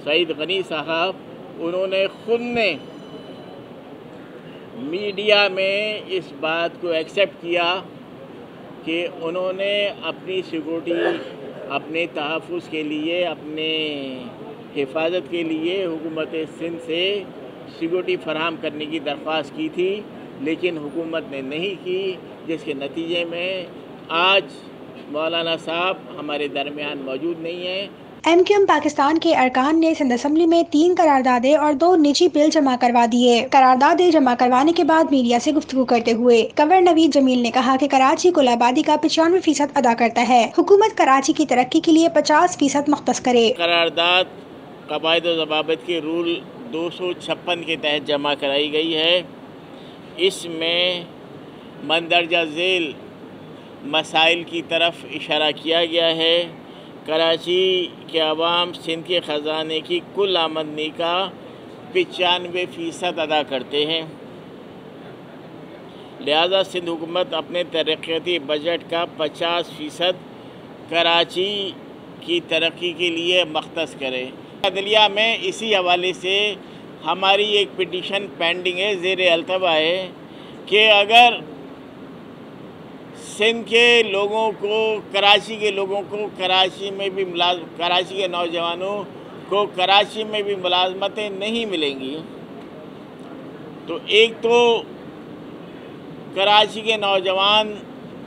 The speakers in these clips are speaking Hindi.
सईद गनी साहब, उन्होंने खुद ने मीडिया में इस बात को एक्सेप्ट किया कि उन्होंने अपनी सिक्योरिटी, अपने तहफ़्फ़ुज़ के लिए, अपने हिफाजत के लिए हुकूमत सिंध से सिक्योरिटी फराहम करने की दरख्वास्त की थी, लेकिन हुकूमत ने नहीं की, जिसके नतीजे में आज मौलाना साहब हमारे दरमियान मौजूद नहीं हैं। MQM पाकिस्तान के अरकान ने सिंध असेंबली में 3 करारदादें और 2 निजी बिल जमा करवा दिए। करारदादें जमा करवाने के बाद मीडिया से गुफ्तगू करते हुए गवर्नर नवीद जमील ने कहा कि कराची कुल आबादी का 95% अदा करता है। हुकूमत कराची की तरक्की के लिए 50% मुख्तस करे। करारदाद कवायद व ज़वाबित के रूल 256 के तहत जमा कराई गई है। इसमें मंदरजा झेल मसाइल की तरफ इशारा किया गया है। कराची के अवाम सिंध के ख़जाने की कुल आमदनी का 95% अदा करते हैं, लिहाजा सिंध हुकूमत अपने तरक्याती बजट का 50% कराची की तरक्की के लिए मख्तस करे। अदलिया में इसी हवाले से हमारी एक पिटीशन पेंडिंग है, ज़ेर अल्तवा है कि अगर सिंध के लोगों को, कराची के लोगों को कराची में भी कराची के नौजवानों को कराची में भी मुलाजमतें नहीं मिलेंगी, तो एक तो कराची के नौजवान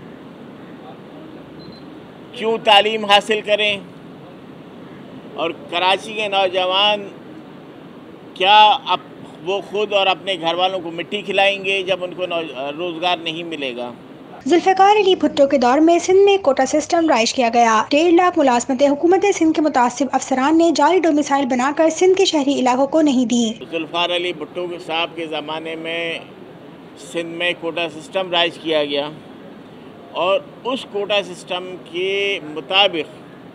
क्यों तालीम हासिल करें, और कराची के नौजवान क्या अब वो खुद और अपने घर वालों को मिट्टी खिलाएंगे जब उनको रोज़गार नहीं मिलेगा। जुल्फ़िकार अली भुट्टो के दौर में सिंध में कोटा सिस्टम राइज किया गया। 1.5 लाख मुलाजमतें हुकूमत सिंध के मुतासिब अफसरान ने जाली डोमिसाइल बनाकर सिंध के शहरी इलाकों को नहीं दी। जुल्फ़िकार अली भुट्टो साहब के ज़माने में सिंध में कोटा सिस्टम राइज किया गया, और उस कोटा सिस्टम के मुताबिक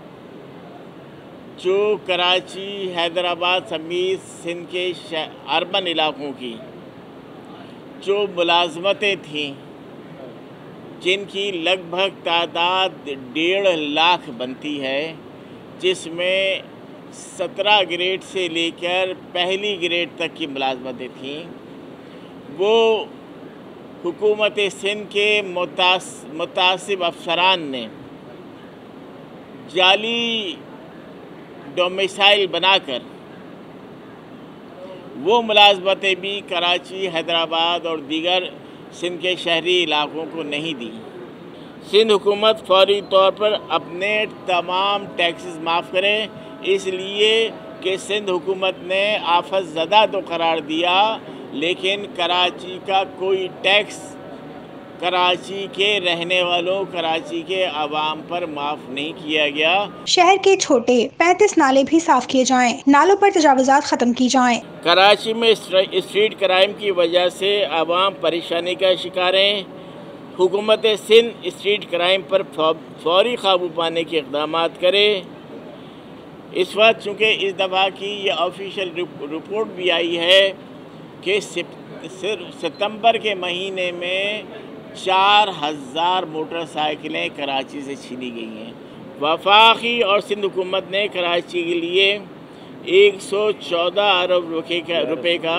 जो कराची, हैदराबाद समेत सिंध के अर्बन इलाकों की जो मुलाजमतें थीं, जिनकी लगभग तादाद 1.5 लाख बनती है, जिसमें 17 ग्रेड से लेकर पहली ग्रेड तक की मुलाजमतें थीं, वो हुकूमत सिंध के मुतासिब अफसरान ने जाली डोमिसाइल बनाकर वो मुलाजमतें भी कराची, हैदराबाद और दीगर सिंध के शहरी इलाकों को नहीं दी। सिंध हुकूमत फौरी तौर पर अपने तमाम टैक्सेस माफ़ करे, इसलिए कि सिंध हुकूमत ने आफत ज़दा तो करार दिया, लेकिन कराची का कोई टैक्स कराची के रहने वालों, कराची के आवाम पर माफ़ नहीं किया गया। शहर के छोटे 35 नाले भी साफ किए जाएं, नालों पर तजावुज़ात ख़त्म की जाएं। कराची में स्ट्रीट क्राइम की वजह से आवाम परेशानी का शिकार हैं। हुकूमत सिंध स्ट्रीट क्राइम पर फौरी काबू पाने के इक़दाम करे। इस वक्त चूँकि इस दफ़ा की ये ऑफिशियल रिपोर्ट भी आई है कि सितंबर के महीने में 4000 मोटरसाइकिलें कराची से छीनी गई हैं। वफाकी और सिंध हुकूमत ने कराची के लिए 114 अरब रुपए का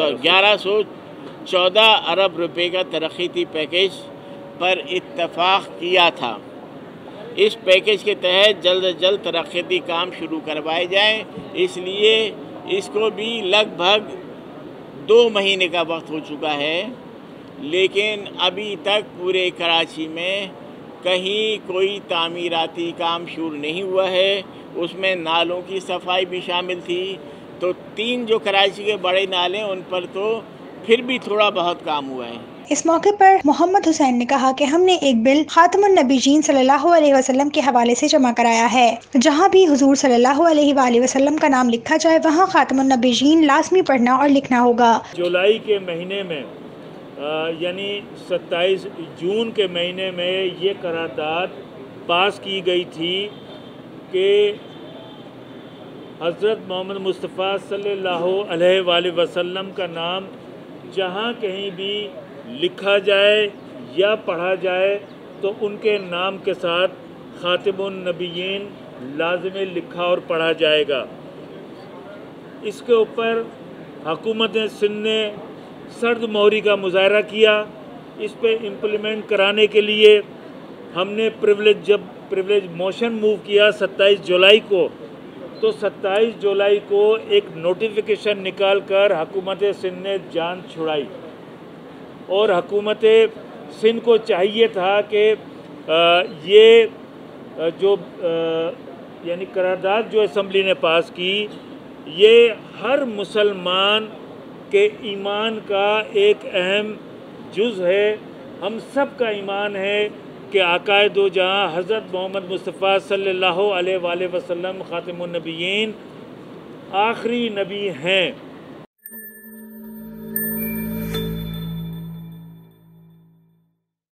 1114 अरब रुपए का तरक्की पैकेज पर इत्तफाक किया था। इस पैकेज के तहत जल्द से जल्द तरक्की काम शुरू करवाए जाएं, इसलिए इसको भी लगभग 2 महीने का वक्त हो चुका है, लेकिन अभी तक पूरे कराची में कहीं कोई तामीराती काम शुरू नहीं हुआ है। उसमें नालों की सफाई भी शामिल थी, तो 3 जो कराची के बड़े नाले उन पर तो फिर भी थोड़ा बहुत काम हुआ है। इस मौके पर मोहम्मद हुसैन ने कहा कि हमने एक बिल खातमुन नबीयीन सल्लल्लाहु अलैहि वसल्लम के हवाले से जमा कराया है। जहां भी हुजूर सल्लल्लाहु अलैहि वसल्लम का नाम लिखा जाए, वहां खातमुन नबीयीन लाजमी पढ़ना और लिखना होगा। जुलाई के महीने में यानी 27 जून के महीने में ये करारदाद पास की गई थी कि हज़रत मोहम्मद मुस्तफ़ा सल्लल्लाहु अलैहि वसल्लम का नाम जहाँ कहीं भी लिखा जाए या पढ़ा जाए तो उनके नाम के साथ खातिमुन नबीयीन लाज़िम लिखा और पढ़ा जाएगा। इसके ऊपर हुकूमत सिंध ने सर्द मोहरी का मुजाहरा किया। इस पे इम्प्लीमेंट कराने के लिए हमने प्रिविलेज मोशन मूव किया 27 जुलाई को, तो 27 जुलाई को एक नोटिफिकेशन निकाल कर हुकूमत सिंध ने जान छुड़ाई। और हुकूमत सिंध को चाहिए था कि ये जो यानी करारदाद जो असम्बली ने पास की, ये हर मुसलमान के ईमान का एक अहम जुज़ है। हम सब का ईमान है कि आकाए दो जहाँ हज़रत मोहम्मद मुस्तफ़ा सल्लल्लाहु अलैहि वसल्लम ख़ातिमुन नबिय्यीन आखिरी नबी हैं।